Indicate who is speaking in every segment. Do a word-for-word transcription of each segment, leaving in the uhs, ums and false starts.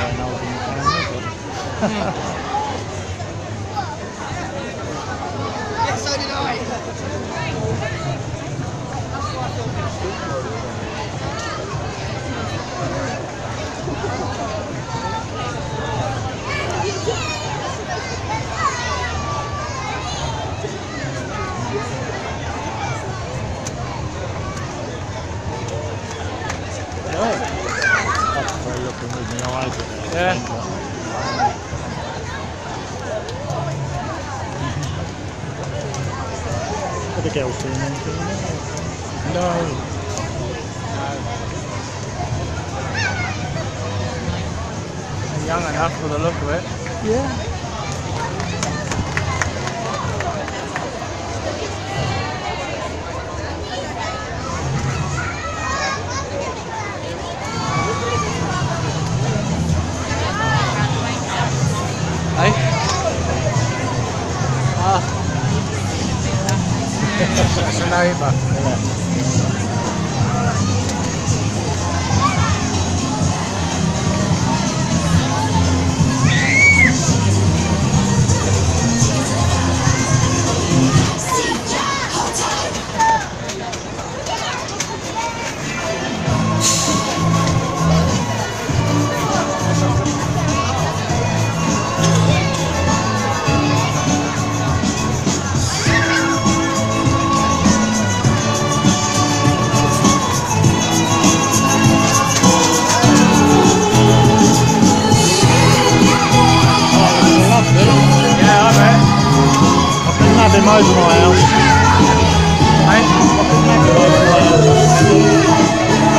Speaker 1: very old in the family, but...
Speaker 2: Yes, so did I.
Speaker 1: That's very looking with my eyes.
Speaker 3: Yeah.
Speaker 1: Have the girls seen anything?
Speaker 3: No. They're young enough for the look of it.
Speaker 1: Yeah.
Speaker 3: Hey? Ah. That's a neighbour.
Speaker 1: Yeah. Nabbing over my house.
Speaker 3: Hey?
Speaker 1: Nabbing over my house.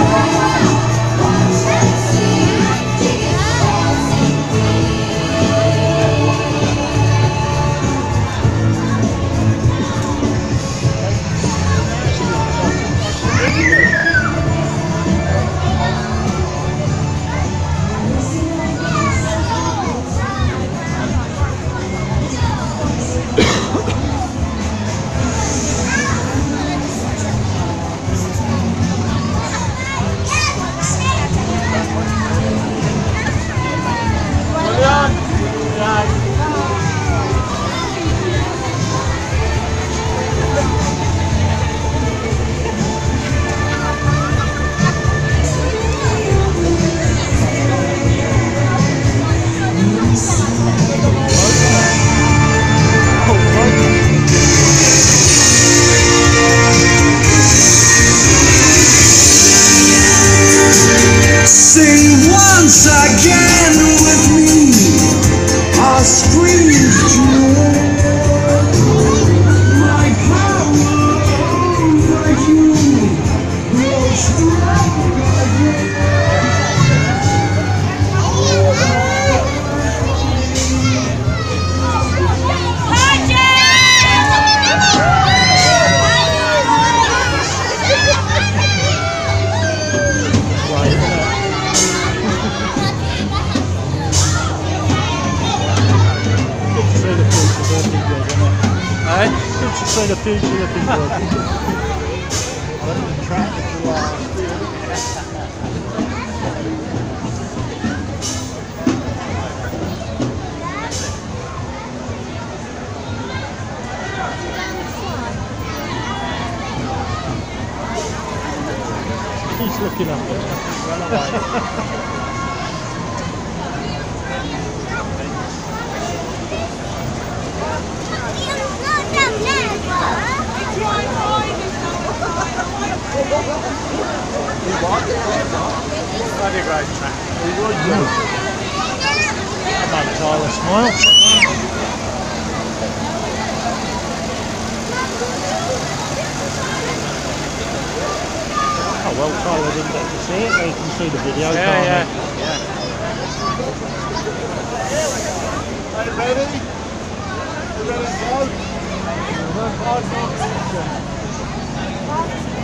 Speaker 4: Sing once again with me, a strange joy. My power over you grows stronger
Speaker 3: Hey?
Speaker 1: Good to see the future looking good. I don't attract the last. He's looking up there.
Speaker 3: Bloody great track.
Speaker 1: That makes Tyler smile. Oh well, Tyler didn't get to see it, but you can see the video.
Speaker 3: Yeah,
Speaker 1: can't
Speaker 3: yeah,
Speaker 1: you?
Speaker 3: yeah.
Speaker 2: Are you ready? You ready to go?